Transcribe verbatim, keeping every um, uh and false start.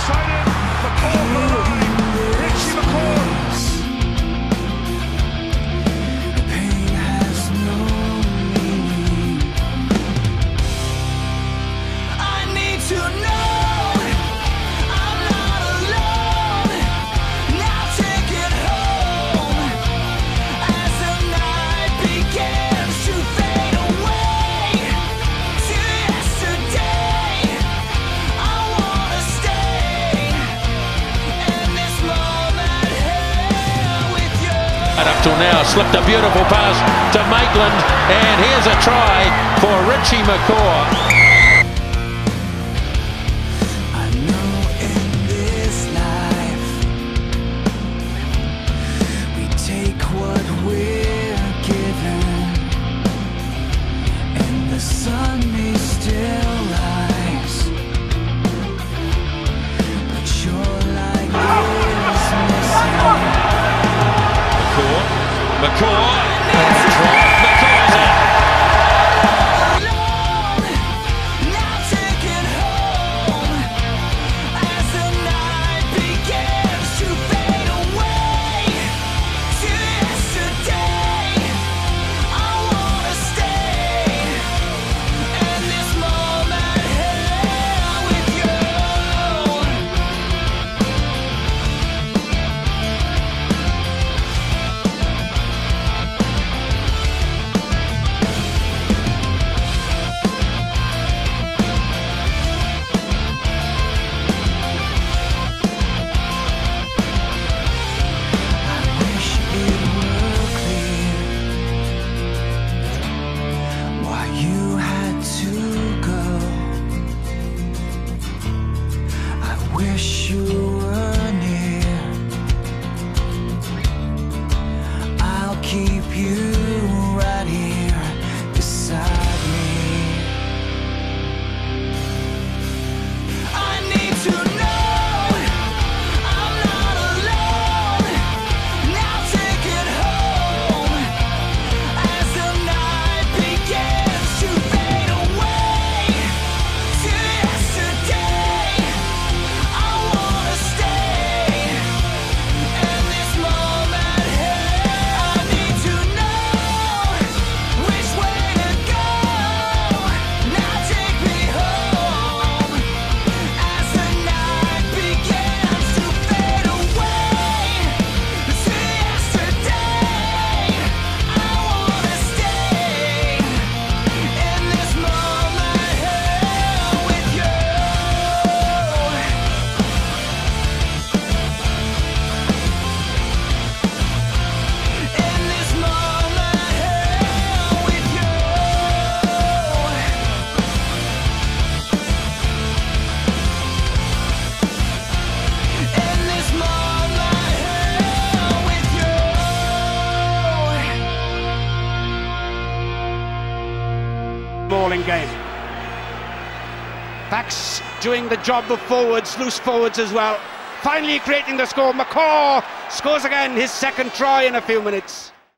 Excited, McCaw for the line. Richie McCaw. Pain has no meaning. I need to know I'm not alone. Now take it home as the night begins to fade away to yesterday. I wanna stay in this moment here with you. And up till now, slipped a beautiful pass to Maitland, and here's a try for Richie McCaw. I know in this life we take what we're given, and the sun may still rise, but your light is missing. McCaw, McCaw, and try. McCaw's in. Alone, now take it home as the night begins to fade away to yesterday. I wanna stay in this moment here with you. I wish it were clear why you had to go. I wish you were near. I'll keep you right here beside me. I need to know I'm not alone. Now take it home as the night begins to fade away to yesterday. I wanna stay in this moment here. I need to know which way to go. Now take me home as the night begins to fade away to yesterday. I wanna stay in this moment here with you. In this moment here with you. In this moment here with you. Balling game. Backs doing the job of forwards, loose forwards as well. Finally creating the score. McCaw scores again, his second try in a few minutes.